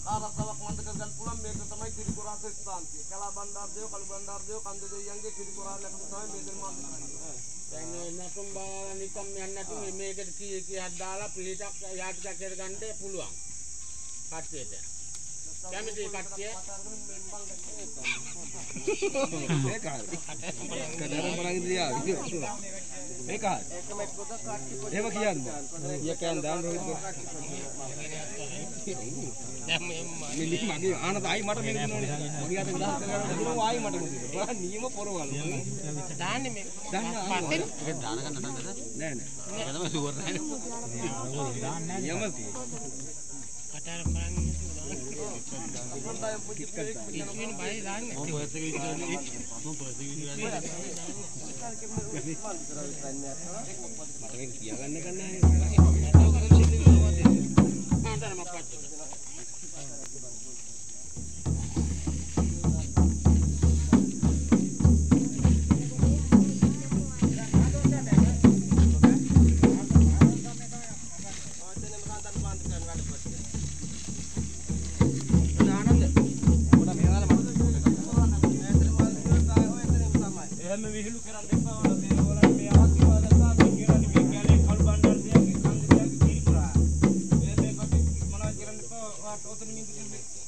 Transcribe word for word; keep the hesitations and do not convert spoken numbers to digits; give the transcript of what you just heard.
ආරක්ෂාවක් මන්ද කරගන්න පුළුවන් මේක තමයි කිරිකොරා ස්ථාන්තිය. කලා බණ්ඩාරදේව කළු බණ්ඩාරදේව කන්ද දෙවියන්ගේ කිරිකොරා ලැබුණ තමයි මේ දෙන්න මන්ද කරන්නේ. දැන් නැතුම් බාලා නිකම් යන්නේ නැතුව මේකට කී කීයක් දාලා පිළිටක් යාටිකක් කරගන්න පුළුවන්. කට්ටියට. කැමති කට්ටිය මේක හරි. කඩරම් බලන් දියා. මේක හරි. එහෙම කියන්නේ. ඊය කෑන් දාන්න රෝහිත්. දැන් මේ මගේ ආනත ආයි මට මේක දෙනෝනේ. මගේ අත උදාහරණ කරගන්න ආයි මට මොකද? බලන්න නියම පොරවල්. දාන්නේ මේ. දාන්න ඒක දාන ගන්න නේද? නෑ නෑ. ඒක තමයි සුවර් නෑ. දාන්න නෑ. නියම තියෙන්නේ. කටරම් බලන් ඉතින් බයි දාන්නේ. මොකද ඒක ඉතින් මොකද ඒක ඉතින් මට මේක කියාගන්න එක නැහැ. ආන්තර මප්පච්ච. විහිළු කරන්න එපා වල මේ වල මේ ආශිර්වාද සාමි කියන්නේ මේ කැලේ කළු බණ්ඩාර දියගේ කන්ද දියගේ කිරිපුරා මේ මේ කොට මොනවද කරන්න එපා වාට ඔතන මින්ද